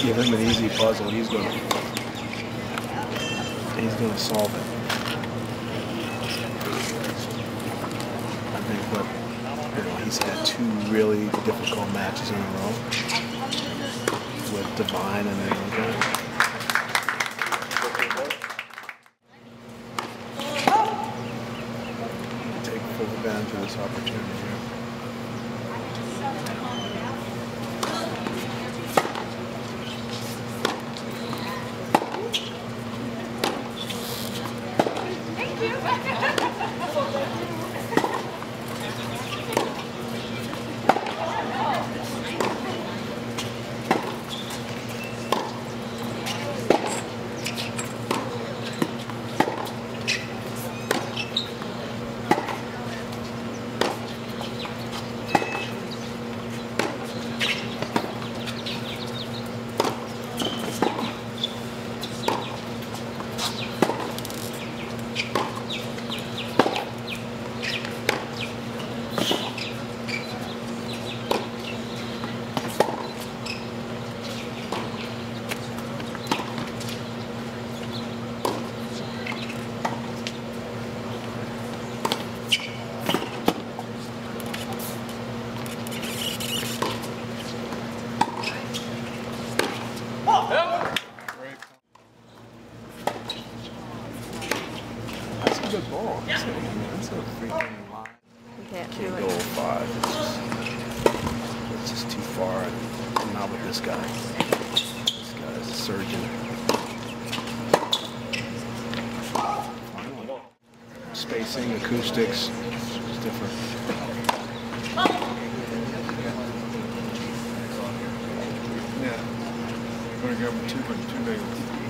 give him an easy puzzle, he's gonna solve it. I think, but he's had 2 really difficult matches in a row with Divine and then take full advantage of this opportunity here. That's a good ball. That's a freaking line. Can't Can't go 5. It's just too far. And not with this guy. This guy is a surgeon. Spacing, acoustics, it's different. Yeah. We're going to go with 2 big ones.